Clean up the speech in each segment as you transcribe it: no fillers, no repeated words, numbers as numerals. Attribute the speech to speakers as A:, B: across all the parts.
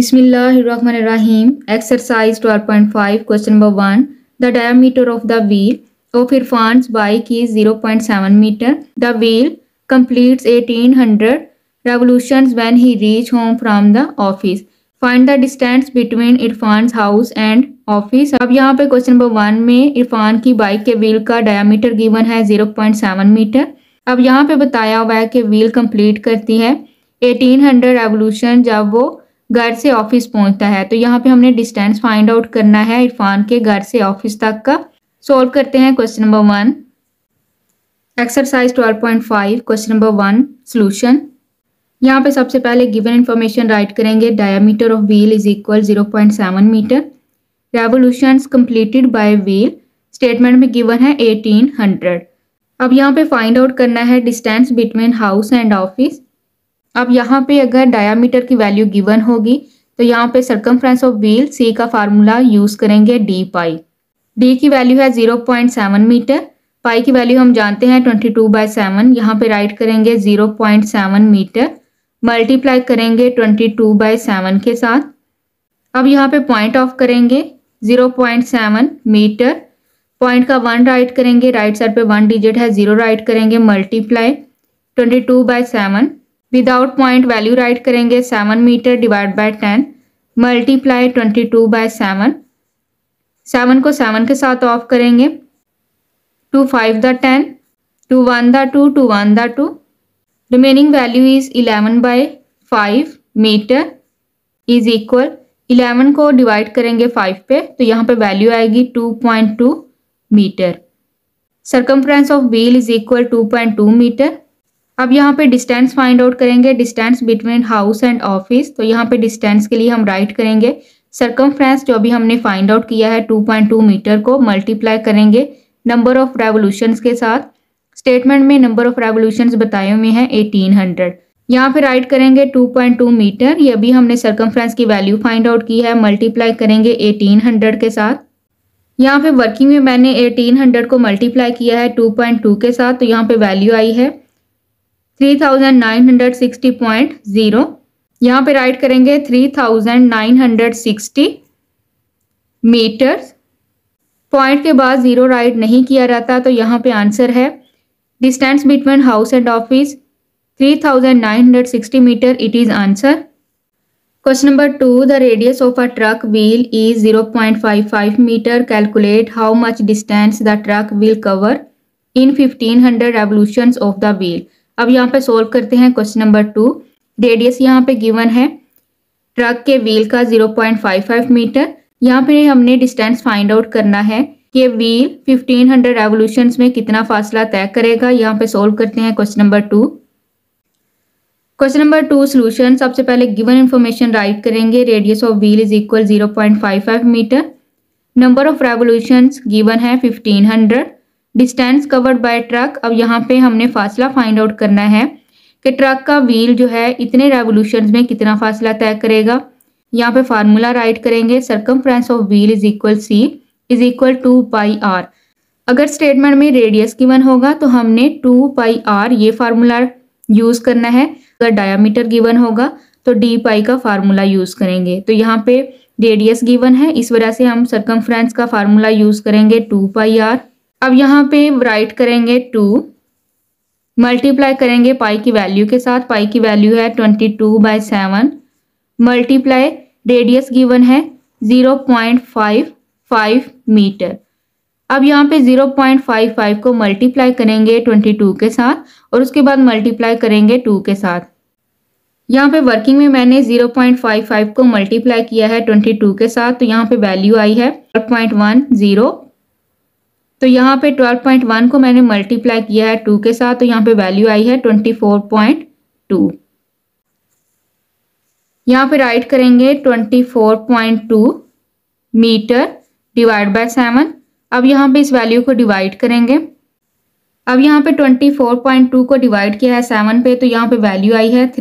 A: Bismillahirrahmanirrahim. Exercise 12.5, question number 1. The diameter of the wheel of Irfan's bike is 0.7 meter. The wheel completes 1800 revolutions when he reaches home from the office. Find the distance between Irfan's house and office. अब यहाँ पे question number 1 में इरफान की bike के wheel का diameter given है 0.7 metre. अब यहाँ पे बताया हुआ है कि व्हील कंप्लीट करती है 1800 रेवोल्यूशन जब वो घर से ऑफिस पहुंचता है। तो यहाँ पे हमने डिस्टेंस फाइंड आउट करना है इरफान के घर से ऑफिस तक का। सोल्व करते हैं question number 1। Exercise 12.5 question number 1 solution. यहाँ पे सबसे पहले गिवन इन्फॉर्मेशन राइट करेंगे। Diameter of wheel is equal 0.7 metre. Revolutions completed by wheel statement में गिवन है 1800। अब यहाँ पे फाइंड आउट करना है distance between house and office. अब यहाँ पे अगर डायामीटर की वैल्यू गिवन होगी तो यहाँ पे सर्कमफ्रेंस ऑफ व्हील सी का फार्मूला यूज करेंगे डी पाई। डी की वैल्यू है 0.7 मीटर। पाई की वैल्यू हम जानते हैं 22/7। यहाँ पे राइट करेंगे 0.7 मीटर मल्टीप्लाई करेंगे 22/7 के साथ। अब यहाँ पे पॉइंट ऑफ करेंगे 0.7 मीटर। पॉइंट का 1 राइट करेंगे, राइट साइड पे 1 डिजिट है 0 राइट करेंगे multiply 22/7। Without point value write करेंगे 7 मीटर डिवाइड बाय 10 मल्टीप्लाई 22/7। 7 को 7 के साथ ऑफ करेंगे 2 5 द 10 2 1 द 2 2 1 द 2। Remaining value is 11/5 metre is equal 11 को डिवाइड करेंगे 5 पे तो यहाँ पे वैल्यू आएगी 2.2 metre. Circumference of wheel is equal 2.2 metre. अब यहाँ पे डिस्टेंस फाइंड आउट करेंगे distance between house and office. तो यहाँ पे डिस्टेंस के लिए हम राइट करेंगे सर्कमफ्रेंस जो अभी हमने फाइंड आउट किया है 2.2 मीटर को मल्टीप्लाई करेंगे नंबर ऑफ रेवोल्यूशंस के साथ। स्टेटमेंट में नंबर ऑफ रेवोल्यूशंस बताए हुए हैं 1800। यहाँ पे राइट करेंगे 2.2 मीटर। ये अभी हमने सर्कमफ्रेंस की वैल्यू फाइंड आउट की है मल्टीप्लाई करेंगे 1800 के साथ। यहाँ पे वर्किंग में मैंने 1800 को मल्टीप्लाई किया है 2.2 के साथ तो यहाँ पे वैल्यू आई है 3960.0। यहाँ पे राइट करेंगे 3960 मीटर्स। पॉइंट के बाद 0 राइट नहीं किया रहता तो यहाँ पे आंसर है distance between house and office 3960 metre. It is answer. Question number 2 the radius of a truck wheel is 0.55 metre. Calculate how much distance the truck wheel cover in 1500 revolutions of the wheel. अब यहाँ पे solve करते हैं question number 2। Radius यहाँ पे given है truck के wheel का 0.55 मीटर। यहाँ पे हमने डिस्टेंस फाइंड आउट करना है कि व्हील 1500 रेवोल्यूशंस में कितना फासला तय करेगा। यहाँ पे सोल्व करते हैं question number 2। Question number 2 solution. सबसे पहले गिवन इन्फॉर्मेशन राइट करेंगे। Radius of wheel is equal 0.55 metre. Number of revolutions given है 1500। Distance covered by truck. अब यहाँ पे हमने फासला फाइंड आउट करना है कि ट्रक का व्हील जो है इतने रेवोल्यूशंस में कितना फासला तय करेगा। यहाँ पे फार्मूला राइट करेंगे circumference of wheel is equal C is equal 2πr। अगर स्टेटमेंट में रेडियस गिवन होगा तो हमने 2πr ये फार्मूला यूज करना है। अगर डायामीटर गिवन होगा तो डी पाई का फार्मूला यूज करेंगे। तो यहाँ पे रेडियस गिवन है इस वजह से हम सर्कमफ्रेंस का फार्मूला यूज करेंगे 2πr। अब यहाँ पे राइट करेंगे 2 मल्टीप्लाई करेंगे पाई की वैल्यू के साथ। पाई की वैल्यू है 22/7 मल्टीप्लाई रेडियस गिवन है 0.55 मीटर। अब यहाँ पे 0.55 को मल्टीप्लाई करेंगे 22 के साथ और उसके बाद मल्टीप्लाई करेंगे 2 के साथ। यहाँ पे वर्किंग में मैंने 0.55 को मल्टीप्लाई किया है 22 के साथ तो यहाँ पे वैल्यू आई है 12.10। तो यहाँ पे 12.1 को मैंने मल्टीप्लाई किया है 2 के साथ तो यहाँ पे वैल्यू आई है 24.2। यहाँ पे राइट करेंगे 24.2 मीटर डिवाइड बाय 7। अब यहाँ पे इस वैल्यू को डिवाइड करेंगे। अब यहाँ पे 24.2 को डिवाइड किया है 7 पे तो यहाँ पे वैल्यू आई है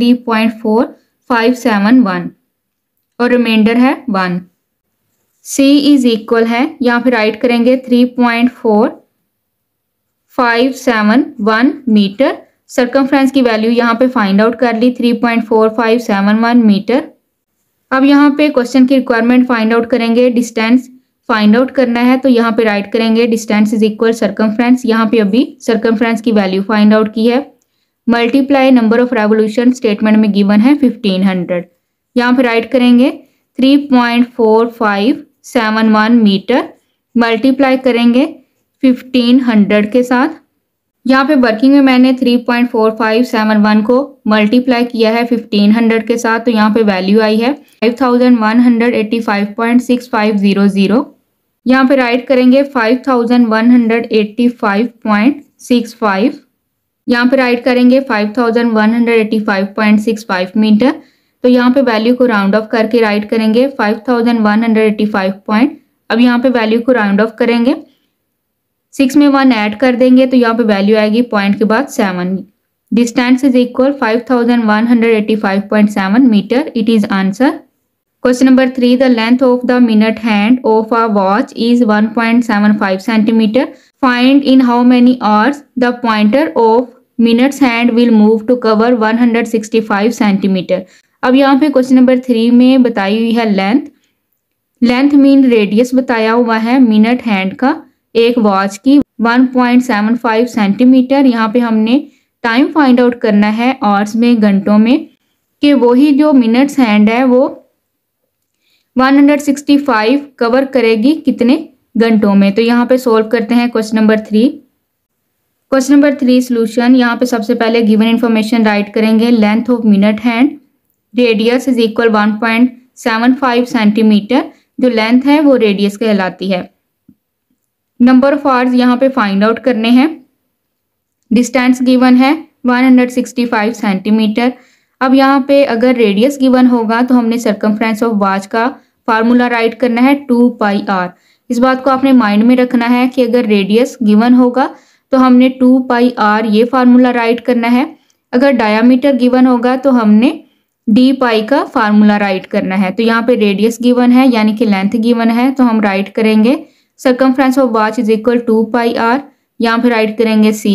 A: 3.4571 और रिमाइंडर है 1। C इज इक्वल है यहाँ पे राइट करेंगे 3.4571 मीटर। सर्कमफ्रेंस की वैल्यू यहाँ पे फाइंड आउट कर ली 3.4571 मीटर। अब यहाँ पे क्वेश्चन की रिक्वायरमेंट फाइंड आउट करेंगे, डिस्टेंस फाइंड आउट करना है। तो यहाँ पे राइट करेंगे डिस्टेंस इज इक्वल सर्कमफ्रेंस, यहाँ पे अभी सर्कमफ्रेंस की वैल्यू फाइंड आउट की है, multiply number of revolution statement में गिवन है 1500। यहाँ पे राइट करेंगे 3.4571 मीटर, मल्टीप्लाई करेंगे 1500 के साथ। यहाँ पे वर्किंग में मैंने 3.4571 को मल्टीप्लाई किया है 1500 के साथ, तो यहाँ पे वैल्यू आई है 5185.6500। यहाँ पे राइट करेंगे 5185.65, यहाँ पे राइट करेंगे 5185.65 मीटर। तो यहाँ पे वैल्यू को राउंड ऑफ करके राइट करेंगे 5185 अब यहाँ पे वैल्यू को राउंड ऑफ करेंगे, 6 में 1 ऐड कर देंगे तो यहाँ पे वैल्यू आएगी पॉइंट के बाद 7। Distance is equal 5185.7 metre, it is answer. Question number 3, the length of the minute hand of a watch is 1.75 centimetre, find in how many hours the pointer of minutes hand will move to cover 165 centimetre. अब यहाँ पे question number 3 में बताई हुई है length, length mean radius बताया हुआ है मिनट हैंड का एक वॉच की 1.75 सेंटीमीटर। यहाँ पे हमने टाइम फाइंड आउट करना है आवर्स में, घंटों में, कि वही जो मिनट्स हैंड है वो 165 कवर करेगी कितने घंटों में। तो यहाँ पे सोल्व करते हैं question number 3। Question number 3 solution, यहाँ पे सबसे पहले गिवन इन्फॉर्मेशन राइट करेंगे, length of minute hand, radius is equal 1.75 centimetre, जो लेंथ है वो रेडियस कहलाती है। नंबर ऑफ आवर्स यहाँ पे फाइंड आउट करने हैं, डिस्टेंस गिवन है 165 सेंटीमीटर। अब यहाँ पे अगर रेडियस गिवन होगा तो हमने सर्कमफ्रेंस ऑफ वॉच का फार्मूला राइट करना है 2πr। इस बात को आपने माइंड में रखना है कि अगर रेडियस गिवन होगा तो हमने 2πr ये फार्मूला राइट करना है, अगर डायामीटर गिवन होगा तो हमने dπ का फार्मूला राइट करना है। तो यहाँ पे रेडियस गिवन है यानी कि लेंथ गिवन है, तो हम राइट करेंगे circumference of watch is equal 2πr, यहाँ पे राइट करेंगे c।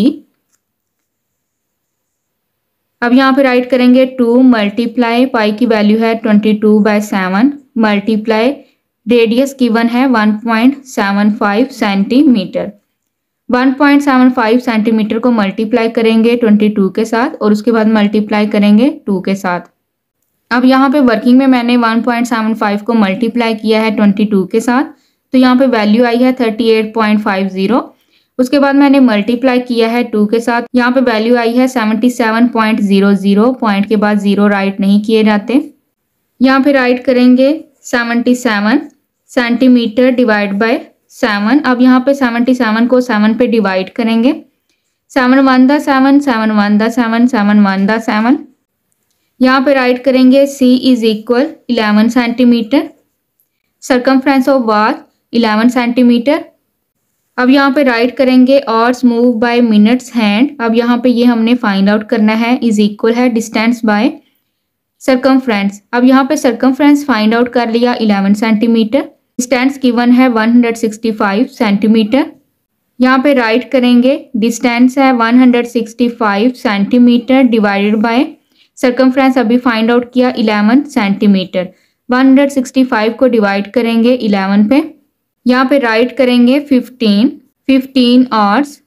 A: अब यहाँ पे राइट करेंगे 2 मल्टीप्लाई पाई की वैल्यू है 22/7 मल्टीप्लाई रेडियस गिवन है 1.75 सेंटीमीटर। 1.75 सेंटीमीटर को मल्टीप्लाई करेंगे 22 के साथ और उसके बाद मल्टीप्लाई करेंगे 2 के साथ। अब यहाँ पे वर्किंग में मैंने 1.75 को मल्टीप्लाई किया है 22 के साथ, तो यहाँ पे वैल्यू आई है 38.50। उसके बाद मैंने मल्टीप्लाई किया है 2 के साथ, यहाँ पे वैल्यू आई है 77.00, पॉइंट के बाद 0 राइट नहीं किए जाते। यहाँ पे राइट करेंगे 77 सेंटीमीटर डिवाइड बाय 7। अब यहाँ पे 77 को 7 पे डिवाइड करेंगे, 7 1 दा 7, 7 1 दा 7, 7 1 दा 7। यहाँ पे राइट करेंगे c is equal 11 centimetre, circumference of watch 11 centimetre. अब यहाँ पे राइट करेंगे hours move by minutes hand, अब यहाँ पे ये हमने फाइंड आउट करना है, इज इक्वल है डिस्टेंस बाय सर्कमफ्रेंस। अब यहाँ पे सर्कमफ्रेंस फाइंड आउट कर लिया 11 सेंटीमीटर, डिस्टेंस गिवन है 165 सेंटीमीटर। यहाँ पे राइट करेंगे डिस्टेंस है 165 सेंटीमीटर डिवाइडेड बाय सर्कमफ्रेंस अभी फाइंड आउट किया 11 सेंटीमीटर। 165 को डिवाइड करेंगे 11 पे, यहाँ पे राइट करेंगे 15 hours,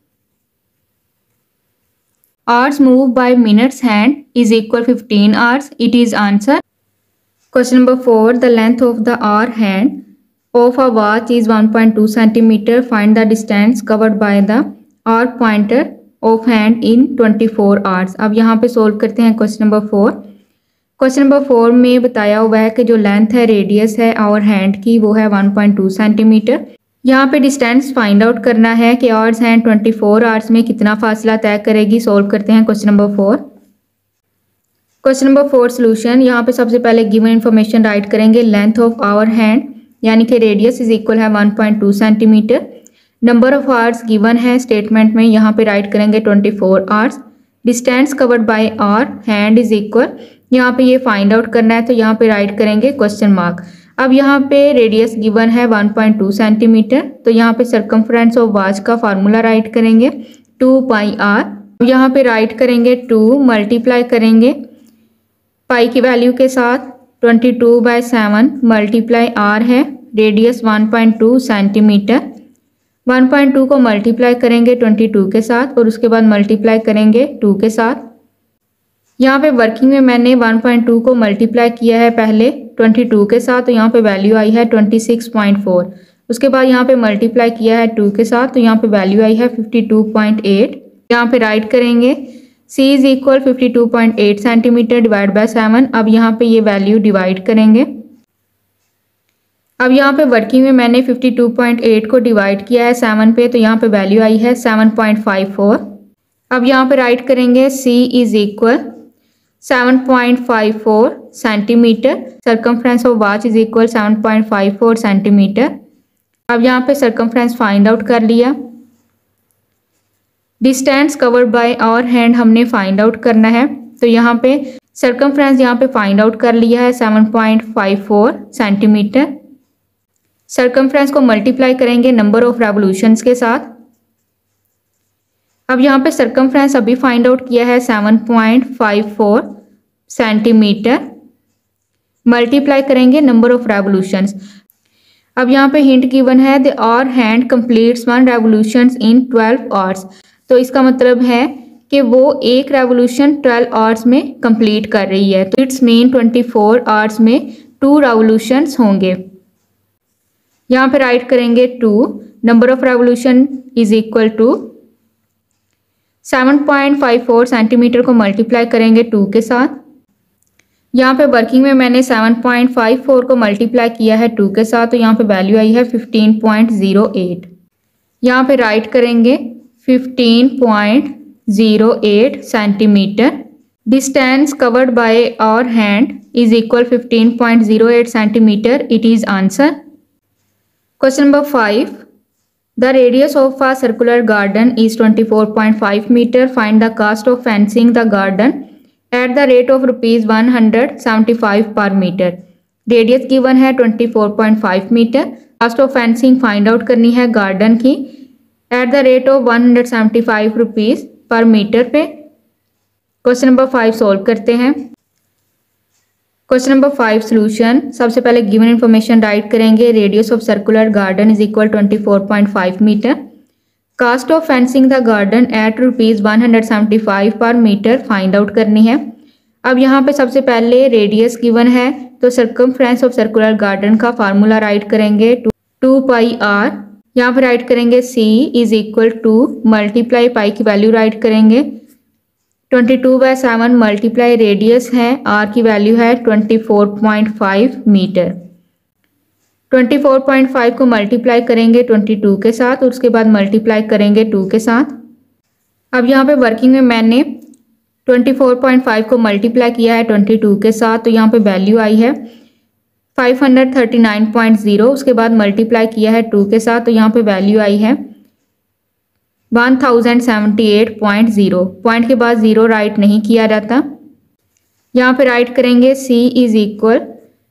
A: hours move by minutes hand is equal 15 hours, it is answer. Question number 4, the length of the hour hand of a watch is 1.2 centimetre, find the distance covered by the hour pointer of hand in 24 hours. अब यहाँ पे solve करते हैं question number 4। Question number 4 में बताया हुआ है कि जो लेंथ है रेडियस है आवर हैंड की वो है 1.2 सेंटीमीटर। यहाँ पे डिस्टेंस फाइंड आउट करना है कि आवर्स हैंड 24 आवर्स में कितना फासला तय करेगी। सोल्व करते हैं question number 4। Question number 4 solution, यहाँ पे सबसे पहले गिवन इन्फॉर्मेशन राइट करेंगे, लेंथ ऑफ आवर हैंड यानी कि रेडियस इज इक्वल है 1.2 centimetre. Number of hours given है स्टेटमेंट में, यहाँ पे राइट करेंगे 24 hours. Distance covered by hour hand is equal, यहाँ पे ये फाइंड आउट करना है तो यहाँ पे राइट करेंगे क्वेश्चन मार्क। अब यहाँ पे रेडियस गिवन है 1.2 सेंटीमीटर, तो यहाँ पे सर्कमफ्रेंस ऑफ वॉच का फार्मूला राइट करेंगे 2πr। यहाँ पे राइट करेंगे 2 मल्टीप्लाई करेंगे पाई की वैल्यू के साथ, 22/7 मल्टीप्लाई आर है, रेडियस 1.2 सेंटीमीटर। 1.2 को मल्टीप्लाई करेंगे 22 के साथ और उसके बाद मल्टीप्लाई करेंगे 2 के साथ। यहाँ पे वर्किंग में मैंने 1.2 को मल्टीप्लाई किया है पहले 22 के साथ, तो यहाँ पे वैल्यू आई है 26.4। उसके बाद यहाँ पे मल्टीप्लाई किया है 2 के साथ, तो यहाँ पे वैल्यू आई है 52.8। यहाँ पे राइट करेंगे C is equal 52.8 centimetre divide by 7। अब यहाँ पे ये वैल्यू डिवाइड करेंगे। अब यहाँ पे वर्किंग में मैंने 52.8 को डिवाइड किया है 7 पे, तो यहाँ पे वैल्यू आई है 7.54। अब यहाँ पे राइट करेंगे C is equal 7.54 centimetre, circumference of watch is equal 7.54 centimetre. अब यहाँ पे सरकमफ्रेंस फाइंड आउट कर लिया। Distance covered by hour hand हमने फाइंड आउट करना है, तो यहाँ पे सरकमफ्रेंस यहाँ पे फाइंड आउट कर लिया है 7.54 सेंटीमीटर। सरकमफ्रेंस को मल्टीप्लाई करेंगे नंबर ऑफ रेवोल्यूशंस के साथ। अब यहाँ पे सरकमफ्रेंस अभी फाइंड आउट किया है 7.54 सेंटीमीटर, मल्टीप्लाई करेंगे नंबर ऑफ रेवोल्यूशंस। अब यहाँ पे हिंट गिवन है the hour hand completes 1 revolutions in 12 hours, तो इसका मतलब है कि वो एक रेवोल्यूशन 12 आवर्स में कंप्लीट कर रही है, तो इट्स मीन 24 आवर्स में 2 रेवोल्यूशंस होंगे। यहाँ पे राइट करेंगे 2, number of revolution is equal to 7.54 centimetre को मल्टीप्लाई करेंगे 2 के साथ। यहाँ पे वर्किंग में मैंने 7.54 को मल्टीप्लाई किया है 2 के साथ, तो यहाँ पे वैल्यू आई है 15.08। यहाँ पे राइट करेंगे 15.08 centimetre. Distance covered by hour hand is equal 15.08 centimetre. It is answer. Question number 5, the radius of a circular garden is 24.5 metre. Find the cost of fencing the garden at the rate of ₹175 per metre. Radius given है 24.5 metre. Cost of fencing find out करनी है garden की eight the rate of ₹175 per metre पे। Question number 5 solve करते हैं। Question number 5 solution. सबसे पहले given information write करेंगे। Radius of circular garden is equal 24.5 metre. Cost of fencing the garden at ₹175 per metre find out करनी है। अब यहाँ पे सबसे पहले रेडियस गिवन है, तो सर्कमफ्रेंस ऑफ सर्कुलर गार्डन का फार्मूला राइट करेंगे 2πr। यहाँ पे राइट करेंगे C is equal to multiply pi की वैल्यू राइट करेंगे 22/7 मल्टीप्लाई रेडियस है, R की वैल्यू है 24.5 मीटर। 24.5 को मल्टीप्लाई करेंगे 22 के साथ और उसके बाद मल्टीप्लाई करेंगे 2 के साथ। अब यहाँ पे वर्किंग में मैंने 24.5 को मल्टीप्लाई किया है 22 के साथ, तो यहाँ पे वैल्यू आई है 539.0। उसके बाद मल्टीप्लाई किया है 2 के साथ, तो यहाँ पे वैल्यू आई है 1078.0। पॉइंट के बाद 0 राइट नहीं किया जाता। यहाँ पे राइट करेंगे C is equal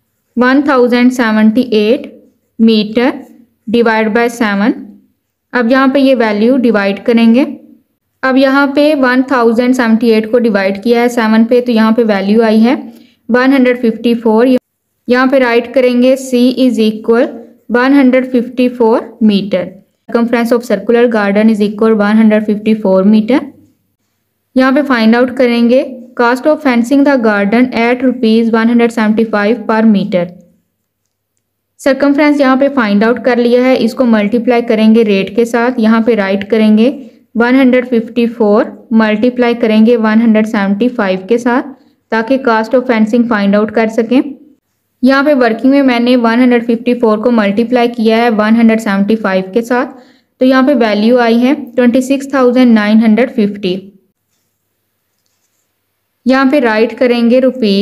A: 1078 metre divide by 7। अब यहाँ पे ये वैल्यू डिवाइड करेंगे। अब यहाँ पे 1078 को डिवाइड किया है 7 पे, तो यहाँ पे वैल्यू आई है 154। यहाँ पे राइट करेंगे C is equal 154 metre. Circumference of circular garden is equal 154 metre. यहाँ पे फाइंड आउट करेंगे cost of fencing the garden at ₹175 per metre. Circumference यहाँ पे फाइंड आउट कर लिया है, इसको मल्टीप्लाई करेंगे रेट के साथ। यहाँ पे राइट करेंगे 154 मल्टीप्लाई करेंगे 175 के साथ, ताकि cost of fencing find out कर सकें। यहाँ पे वर्किंग में मैंने 154 को मल्टीप्लाई किया है 175 के साथ, तो यहाँ पे वैल्यू आई है 26,950। यहाँ पे राइट करेंगे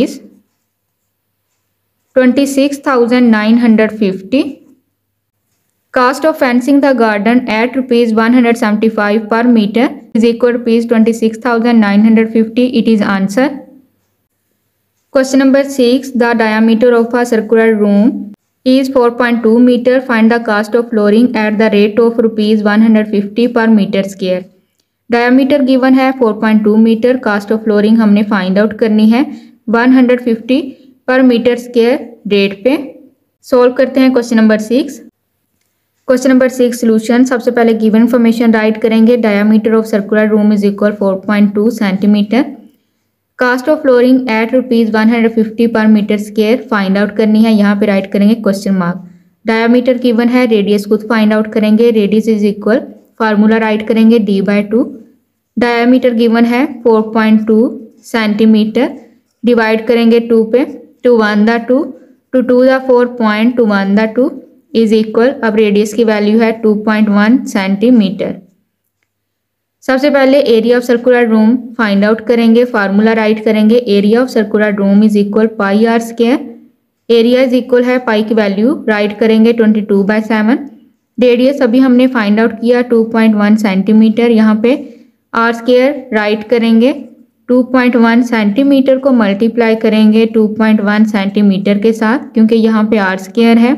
A: ₹26,950। Cost of fencing the garden at ₹175 per metre is equal ₹26,950। It is answer. Question number 6. The diameter of a circular room is 4.2 meter. Find the cost of flooring at the rate of ₹150 per meter square. Diameter given है 4.2 metre. Cost of flooring हमने find out करनी है 150 per metre square rate पे। Solve करते हैं question number 6। Question number 6 solution. सबसे पहले given information write करेंगे। Diameter of circular room is equal 4.2 centimetre. Cost of flooring at ₹150 per metre square find out करनी है। यहाँ पे राइट करेंगे क्वेश्चन मार्क। डायमीटर गिवन है, रेडियस खुद फाइंड आउट करेंगे। Radius is equal formula write करेंगे d/2। डायमीटर गिवन है 4.2 सेंटीमीटर, डिवाइड करेंगे 2 पे, 2 1 दा 2, 2 2 दा 4, 2 1 दा 2 इज इक्वल, अब रेडियस की वैल्यू है 2.1 सेंटीमीटर। सबसे पहले area of circular room find out करेंगे। फार्मूला राइट करेंगे। Area of circular room is equal pi r square. Area is equal है पाई की वैल्यू राइट करेंगे 22/7। रेडियस अभी हमने फाइंड आउट किया 2.1 सेंटीमीटर। यहाँ पे आर स्क्वायर राइट करेंगे। 2.1 सेंटीमीटर को मल्टीप्लाई करेंगे 2.1 सेंटीमीटर के साथ, क्योंकि यहाँ पे आर स्क्वायर है।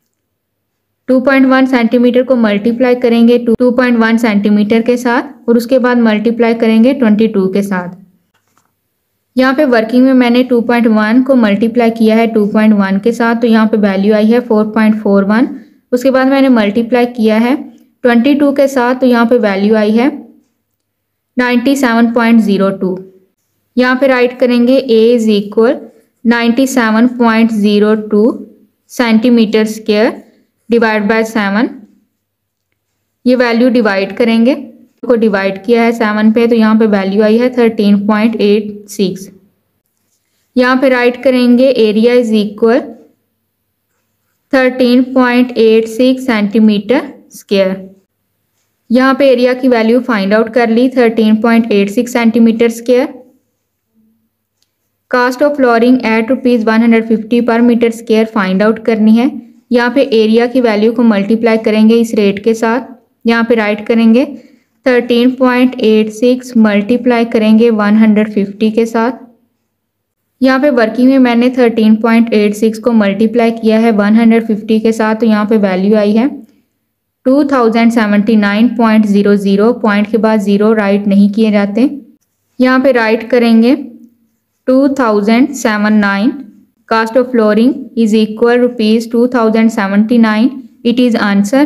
A: 2.1 सेंटीमीटर को मल्टीप्लाई करेंगे 2.1 सेंटीमीटर के साथ और उसके बाद मल्टीप्लाई करेंगे 22 के साथ। यहाँ पे वर्किंग में मैंने 2.1 को मल्टीप्लाई किया है 2.1 के साथ, तो यहाँ पे वैल्यू आई है 4.41। उसके बाद मैंने मल्टीप्लाई किया है 22 के साथ, तो यहाँ पे वैल्यू आई है 97.02। यहाँ पे राइट करेंगे a is equal 97.02 centimetre square divide by 7। ये वैल्यू डिवाइड करेंगे, को डिवाइड किया है 7 पे, तो यहाँ पे वैल्यू आई है 13.86। यहाँ पे राइट करेंगे area is equal 13.86 centimetre square. यहाँ पे एरिया की वैल्यू फाइंड आउट कर ली 13.86 centimetre square. Cost of flooring at ₹150 per metre square find out करनी है। यहाँ पे एरिया की वैल्यू को मल्टीप्लाई करेंगे इस रेट के साथ। यहाँ पे राइट करेंगे 13.86 मल्टीप्लाई करेंगे 150 के साथ। यहाँ पे वर्किंग में मैंने 13.86 को मल्टीप्लाई किया है 150 के साथ, तो यहाँ पे वैल्यू आई है 2079.00। पॉइंट के बाद ज़ीरो राइट नहीं किए जाते। यहाँ पे राइट करेंगे 2079। Cost of flooring is equal ₹2079। It is answer.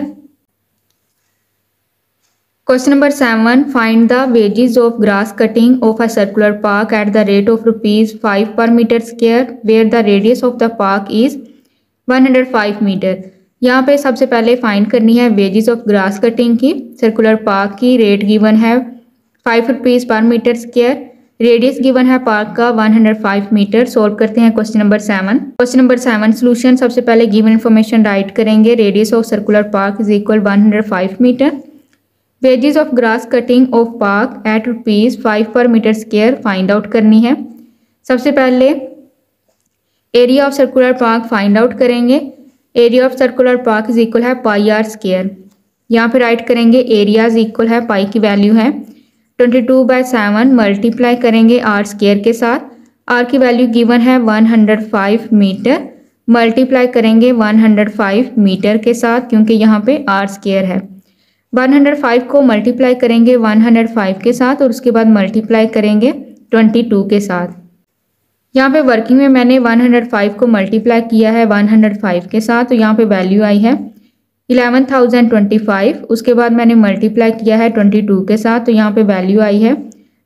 A: Question number 7। Find the wages of grass cutting of a circular park at the rate of ₹5 per metre square where the radius of the park is 105 metre. यहाँ पे सबसे पहले find करनी है wages of grass cutting की। Circular park की rate given है ₹5 per metre square. Radius given है पार्क का 105 मीटर। सॉल्व करते हैं question number 7। Question number 7 solution. सबसे पहले गिवन इन्फॉर्मेशन राइट करेंगे। Radius of circular park is equal 105 metre. Wages of grass cutting of park at ₹5 per metre square find out करनी है। सबसे पहले area of circular park find out करेंगे। Area of circular park is equal है pi r square. यहाँ पे write करेंगे area is equal है पाई की वैल्यू है 22/7 मल्टीप्लाई करेंगे आर स्क्वायर के साथ। आर की वैल्यू गिवन है 105 मीटर, मल्टीप्लाई करेंगे 105 मीटर के साथ, क्योंकि यहाँ पे आर स्क्वायर है। 105 को मल्टीप्लाई करेंगे 105 के साथ और उसके बाद मल्टीप्लाई करेंगे 22 के साथ। यहाँ पे वर्किंग में मैंने 105 को मल्टीप्लाई किया है 105 के साथ, तो यहाँ पे वैल्यू आई है 11,025। उसके बाद मैंने मल्टीप्लाई किया है 22 के साथ, तो यहाँ पे वैल्यू आई है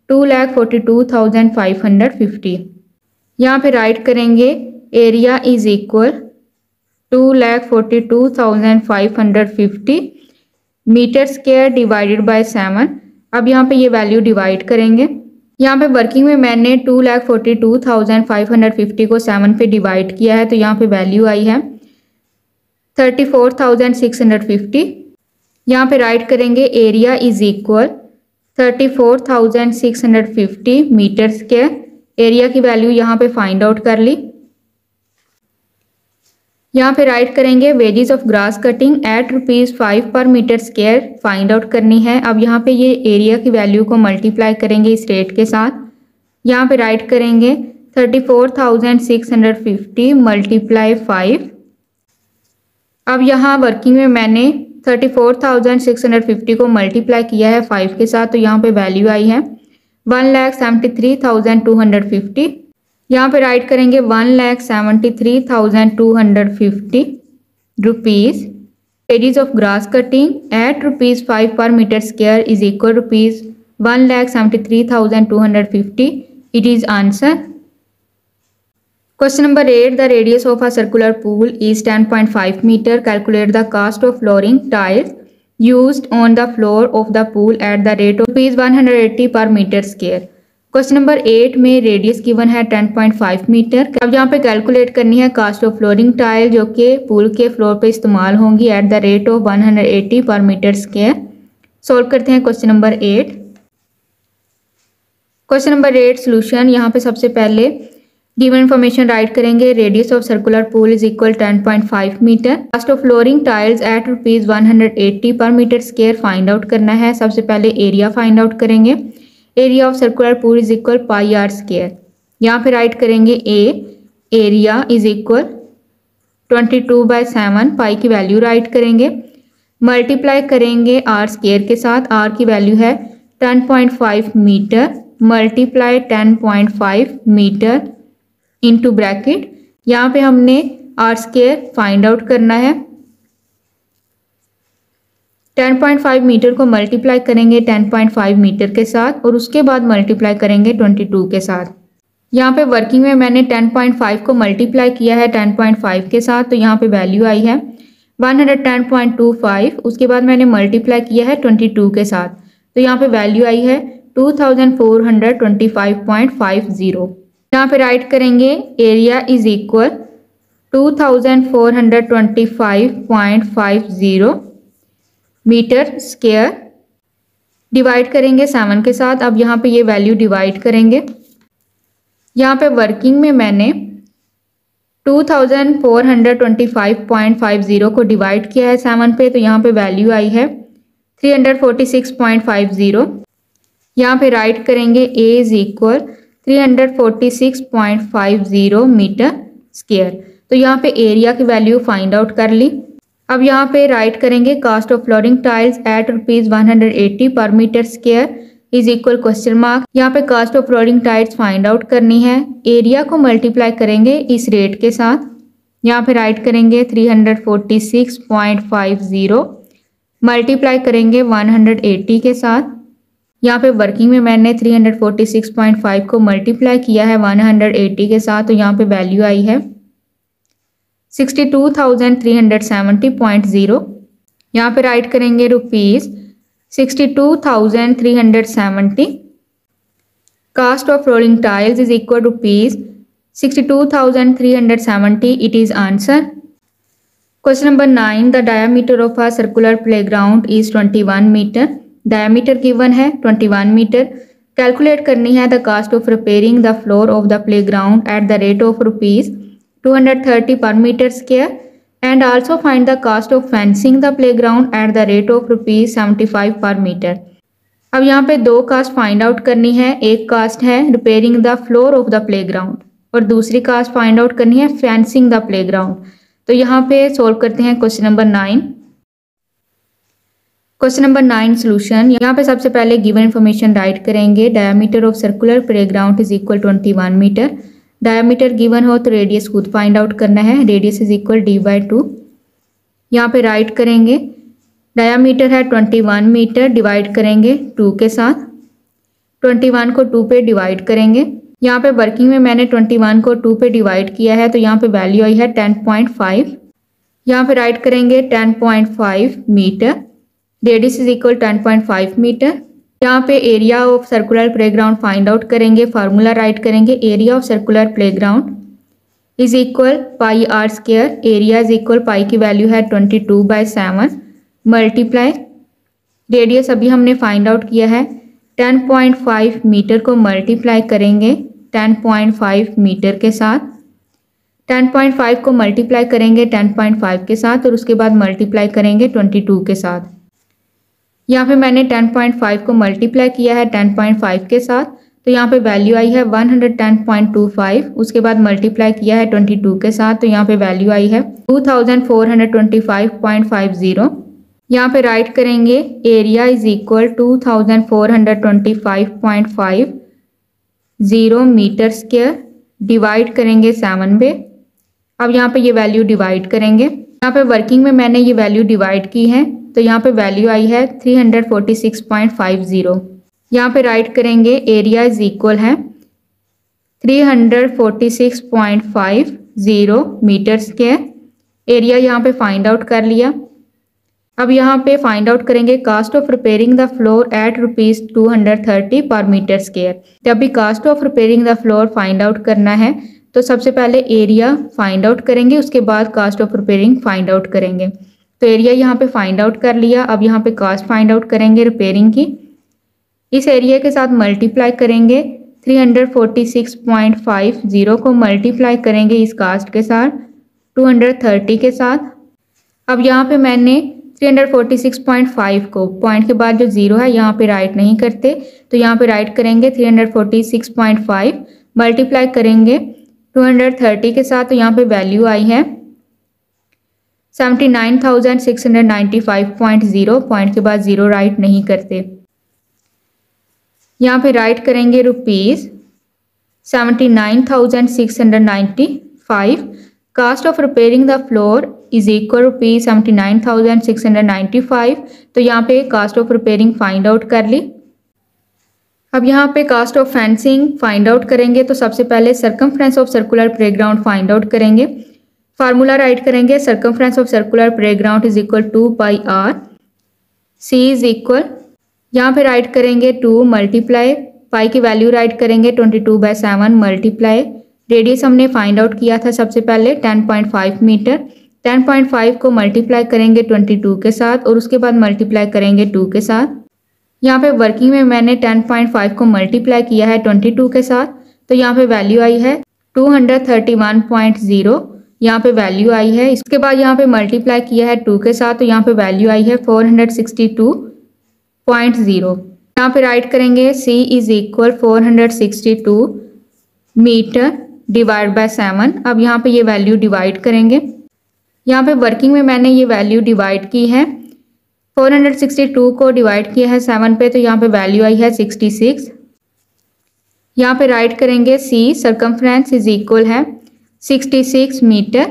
A: 2,42,550। यहाँ पे राइट करेंगे area is equal 2,42,550 metre square divided by 7। अब यहाँ पे ये वैल्यू डिवाइड करेंगे। यहाँ पे वर्किंग में मैंने 2,42,550 को 7 पे डिवाइड किया है, तो यहाँ पे वैल्यू आई है 34,650। यहाँ पे राइट करेंगे area is equal 34,650 metre square. Area की वैल्यू यहाँ पे फाइंड आउट कर ली। यहाँ पे राइट करेंगे wages of grass cutting at ₹5 per metre square find out करनी है। अब यहाँ पे ये एरिया की वैल्यू को मल्टीप्लाई करेंगे इस रेट के साथ। यहाँ पे राइट करेंगे 34,650 मल्टीप्लाई 5। अब यहाँ वर्किंग में मैंने 34,650 को मल्टीप्लाई किया है 5 के साथ, तो यहाँ पे वैल्यू आई है 1,73,250। यहाँ पे राइट करेंगे 1,73,250 rupees. Radius of grass cutting at ₹5 per metre square is equal ₹1,73,250। It is answer. Question number 8. The radius of a circular pool is 10.5 meter. Calculate the cost of flooring tiles used on the floor of the pool at the rate of ₹180 per meter square. Question number 8 में radius given है 10.5 metre. अब यहाँ पे calculate करनी है cast of flooring tile जो कि pool के फ्लोर पे इस्तेमाल होंगी eight the rate of 180 per metre square. Solve करते हैं question number 8। Question number 8 solution. यहाँ पे सबसे पहले गिवन इन्फॉर्मेशन राइट करेंगे। Radius of circular pool is equal 10.5 metre. Cost of flooring tiles at ₹180 per metre square find out करना है। सबसे पहले एरिया फाइंड आउट करेंगे। Area of circular pool is equal pi r square. यहाँ पे write करेंगे area is equal 22/7, pi की value write करेंगे, मल्टीप्लाई करेंगे आर स्क्वायर के साथ। आर की वैल्यू है 10.5 metre multiply 10.5 metre into bracket. यहाँ पे हमने आर स्क्वायर फाइंड आउट करना है। 10.5 मीटर को मल्टीप्लाई करेंगे 10.5 मीटर के साथ और उसके बाद मल्टीप्लाई करेंगे 22 के साथ। यहाँ पे वर्किंग में मैंने 10.5 को मल्टीप्लाई किया है 10.5 के साथ, तो यहाँ पे वैल्यू आई है 110.25। उसके बाद मैंने मल्टीप्लाई किया है 22 के साथ, तो यहाँ पे वैल्यू आई है 2425.50। यहाँ पे राइट करेंगे area is equal 2425.50 metre square, divide करेंगे 7 के साथ। अब यहाँ पे ये वैल्यू डिवाइड करेंगे। यहाँ पे वर्किंग में मैंने 2425.50 को डिवाइड किया है 7 पे, तो यहाँ पे वैल्यू आई है 346.50। यहाँ पे राइट करेंगे a is equal 346.50 metre square. तो यहाँ पे एरिया की वैल्यू फाइंड आउट कर ली। अब यहाँ पे राइट करेंगे cost of flooring tiles at ₹180 per metre square is equal question mark. यहाँ पे cost of flooring tiles find out करनी है। एरिया को मल्टीप्लाई करेंगे इस रेट के साथ। यहाँ पे राइट करेंगे 346.50 मल्टीप्लाई करेंगे 180 के साथ। यहाँ पे वर्किंग में मैंने 346.5 को मल्टीप्लाई किया है 180 के साथ, तो यहाँ पे वैल्यू आई है 62,370.0। यहाँ पे राइट करेंगे ₹62,370। Cost of flooring tiles is equal ₹62,370। It is answer. Question number 9। The diameter of a circular playground is 21 metre. Diameter given है 21 मीटर। कैलकुलेट करनी है the cost of repairing the floor of the playground at the rate of ₹230 per meter square and also find the cost of fencing the playground at the rate of ₹75 per meter। अब यहाँ पे दो cast find out करनी है। एक cost है repairing the floor of the playground और दूसरी कास्ट फाइंड आउट करनी है फेंसिंग द प्लेग्राउंड। तो यहाँ पे सोल्व करते हैं question number 9। Question number 9 solution. यहाँ पे सबसे पहले गिवन इन्फॉर्मेशन राइट करेंगे। Diameter of circular playground is equal 21 metre. Diameter given हो तो रेडियस खुद फाइंड आउट करना है। Radius is equal d/2। यहाँ पे राइट करेंगे डायमीटर है 21 मीटर, डिवाइड करेंगे 2 के साथ। 21 को 2 पे डिवाइड करेंगे। यहाँ पे वर्किंग में मैंने 21 को 2 पे डिवाइड किया है, तो यहाँ पे वैल्यू आई है 10.5। यहाँ पे राइट करेंगे 10.5 metre. Radius is equal 10.5 metre. यहाँ पे area of circular playground find out करेंगे। फार्मूला राइट करेंगे area of circular playground is equal pi r square. Area is equal pi की वैल्यू है 22/7 मल्टीप्लाई रेडियस अभी हमने फाइंड आउट किया है 10.5 मीटर को मल्टीप्लाई करेंगे 10.5 मीटर के साथ। 10.5 को मल्टीप्लाई करेंगे 10.5 के साथ और उसके बाद मल्टीप्लाई करेंगे 22 के साथ। यहाँ पे मैंने 10.5 को मल्टीप्लाई किया है 10.5 के साथ, तो यहाँ पे वैल्यू आई है 110.25। उसके बाद मल्टीप्लाई किया है 22 के साथ, तो यहाँ पे वैल्यू आई है 2425.50। यहाँ पे राइट करेंगे area is equal 2425.50 metre square divide करेंगे 7 पे। अब यहाँ पे ये वैल्यू डिवाइड करेंगे। यहाँ पे वर्किंग में मैंने ये वैल्यू डिवाइड की है तो यहाँ पे वैल्यू आई है 346.50। यहाँ पे राइट करेंगे एरिया इज इक्वल है 346.50 मीटर स्क्वायर। एरिया यहाँ पे फाइंड आउट कर लिया। अब यहाँ पे फाइंड आउट करेंगे cost of repairing the floor at ₹230 per metre square. जब भी cost of repairing the floor find out करना है तो सबसे पहले एरिया फाइंड आउट करेंगे, उसके बाद cost of repairing find out करेंगे। तो एरिया यहाँ पे फाइंड आउट कर लिया। अब यहाँ पे कास्ट फाइंड आउट करेंगे रिपेयरिंग की। इस एरिया के साथ मल्टीप्लाई करेंगे 346.50 को मल्टीप्लाई करेंगे इस कास्ट के साथ 230 के साथ। अब यहाँ पे मैंने 346.5 को पॉइंट के बाद जो जीरो है यहाँ पे राइट नहीं करते, तो यहाँ पे राइट करेंगे 346.5 मल्टीप्लाई करेंगे 230 के साथ। तो यहाँ पे वैल्यू आई है 79,695.0। पॉइंट के बाद जीरो राइट नहीं करते। यहाँ पे राइट करेंगे ₹79,695। Cost of repairing the floor is equal ₹79,695। तो यहाँ पे cost of repairing find out कर ली। अब यहाँ पे cost of fencing find out करेंगे तो सबसे पहले circumference of circular playground find out करेंगे। फार्मूला राइट करेंगे circumference of circular playground is equal 2πr। C is equal, यहाँ पे राइट करेंगे 2 मल्टीप्लाई पाई की वैल्यू राइट करेंगे 22/7 मल्टीप्लाई रेडियस हमने फाइंड आउट किया था सबसे पहले 10.5 मीटर। 10.5 को मल्टीप्लाई करेंगे 22 के साथ और उसके बाद मल्टीप्लाई करेंगे 2 के साथ। यहाँ पे वर्किंग में मैंने 10.5 को मल्टीप्लाई किया है 22 के साथ, तो यहाँ पे वैल्यू आई है 231.0। यहाँ पे वैल्यू आई है। इसके बाद यहाँ पे मल्टीप्लाई किया है 2 के साथ, तो यहाँ पे वैल्यू आई है 462.0। यहाँ पे राइट करेंगे C is equal 462 metre divide by 7। अब यहाँ पे ये वैल्यू डिवाइड करेंगे। यहाँ पे वर्किंग में मैंने ये वैल्यू डिवाइड की है 462 को डिवाइड किया है 7 पे, तो यहाँ पे वैल्यू आई है 66। यहाँ पे राइट करेंगे C सर्कमफ्रेंस इज इक्वल है 66 मीटर।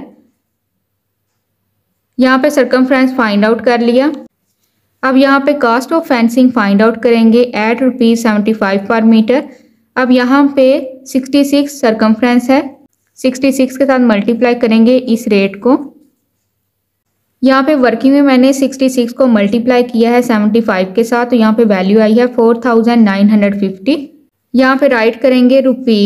A: यहाँ पे सर्कमफ्रेंस फाइंड आउट कर लिया। अब यहाँ पे cost of fencing find out करेंगे एट ₹75 पर मीटर। अब यहाँ पे 66 सर्कमफ्रेंस है, 66 के साथ मल्टीप्लाई करेंगे इस रेट को। यहाँ पे वर्किंग में मैंने 66 को मल्टीप्लाई किया है 75 के साथ, तो यहाँ पे वैल्यू आई है 4,950। यहाँ पे राइट करेंगे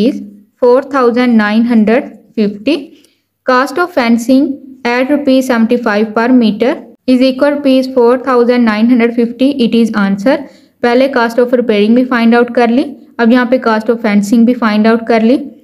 A: ₹4,950। Cast of fencing at ₹75 per metre is equal ₹4,950। It is answer. पहले कास्ट ऑफ रिपेयरिंग भी फाइंड आउट कर ली, अब यहाँ पे कास्ट ऑफ फेंसिंग भी फाइंड आउट कर ली।